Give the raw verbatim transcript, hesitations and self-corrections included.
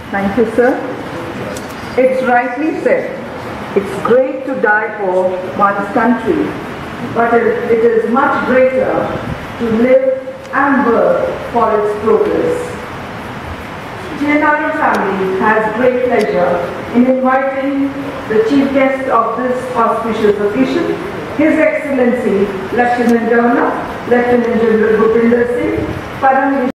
Thank you, sir. It's rightly said, it's great to die for one's country, but it, it is much greater to live and work for its progress. G N R E family has great pleasure in inviting the chief guest of this auspicious occasion, His Excellency Lieutenant Governor, Lieutenant General Bhupinder Singh, Param